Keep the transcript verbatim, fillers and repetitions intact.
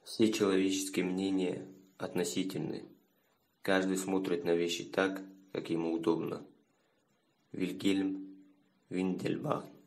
Все человеческие мнения относительны. Каждый смотрит на вещи так, как ему удобно. Вильгельм Виндельбах.